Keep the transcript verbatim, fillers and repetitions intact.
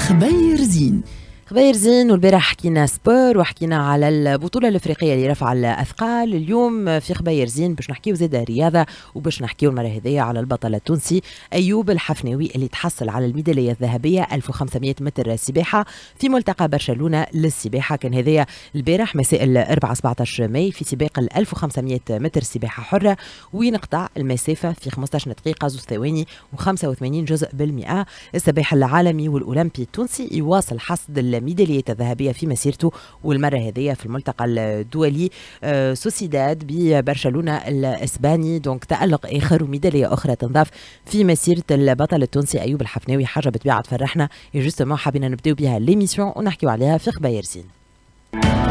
خبير زين. خبير زين، والبارح حكينا سبور وحكينا على البطولة الافريقية اللي رفع الاثقال. اليوم في خبير زين باش نحكيو زيادة رياضة، وباش نحكيو المرة هذيا على البطل التونسي ايوب الحفناوي اللي تحصل على الميدالية الذهبية ألف وخمسمائة متر سباحة في ملتقى برشلونة للسباحة. كان هذايا البارح مساء الأربعاء سبعطاش ماي في سباق ال ألف وخمسمائة متر سباحة حرة، وينقطع المسافة في خمسطاش دقيقة زوج ثواني وخمسة وثمانين جزء بالمئة. السباح العالمي والأولمبي التونسي يواصل حصد الميدالية الذهبية في مسيرته، والمرة هذه في الملتقى الدولي سوسيداد ببرشلونة الإسباني. دونك تألق آخر وميدالية أخرى تنضاف في مسيرة البطل التونسي أيوب الحفناوي. حاجة بتبيع تفرحنا، جوستومون حابين نبداو بها ليميسيون ونحكيو عليها في خباير زين.